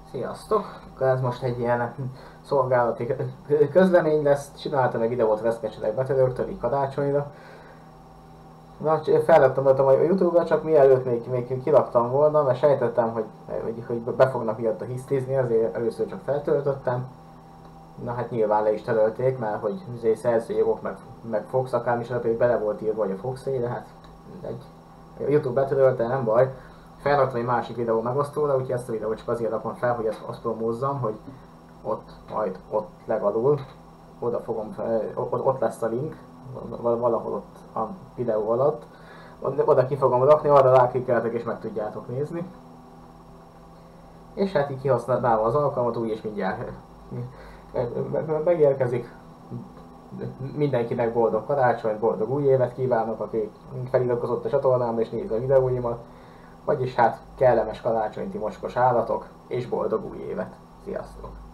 Sziasztok! Ez most egy ilyen szolgálati közlemény lesz. Csináltam egy videót Veszprecselek betörőktől, így karácsonyra. Felraktam a Youtube-ra, csak mielőtt még kiraktam volna, mert sejtettem, hogy be fognak miatt a hisztizni, azért először csak feltöltöttem. Na hát nyilván le is törölték, mert hogy szerzői jogok meg Fox akármicsoda, pedig bele volt írva, hogy a Foxé, de hát mindegy. A Youtube betörölte, nem baj. Felraktam egy másik videó megosztóra, úgyhogy ezt a videót csak azért rakom fel, hogy azt promózzam, hogy majd ott legalul, oda fogom, ott lesz a link, valahol ott a videó alatt. Oda ki fogom rakni, arra ráklikkeltek és meg tudjátok nézni. És hát így kihasználva az alkalmat, úgy is mindjárt megérkezik. Mindenkinek boldog karácsony, boldog új évet kívánok, aki feliratkozott a csatornámra és nézi a videóimat. Vagyis hát kellemes karácsony, ti mocskos állatok, és boldog új évet. Sziasztok!